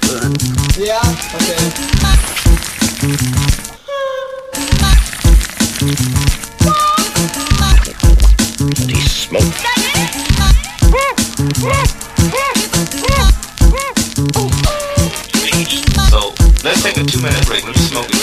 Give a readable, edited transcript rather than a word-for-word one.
Yeah, okay. He smoked. So let's take a 2-minute break. Let me smoke